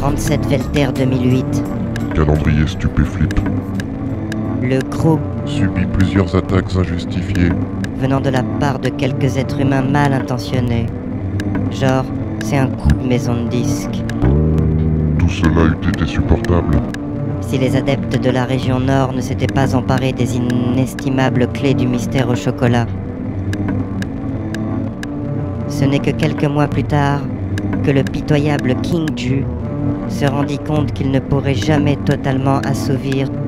37 Velter 2008. Calendrier stupéflip. Le crew, Subit plusieurs attaques injustifiées. venant de la part de quelques êtres humains mal intentionnés. Genre, c'est un coup de maison de disques. Tout cela eût été supportable. Si les adeptes de la région Nord ne s'étaient pas emparés des inestimables clés du mystère au chocolat. Ce n'est que quelques mois plus tard que le pitoyable King Ju se rendit compte qu'il ne pourrait jamais totalement assouvir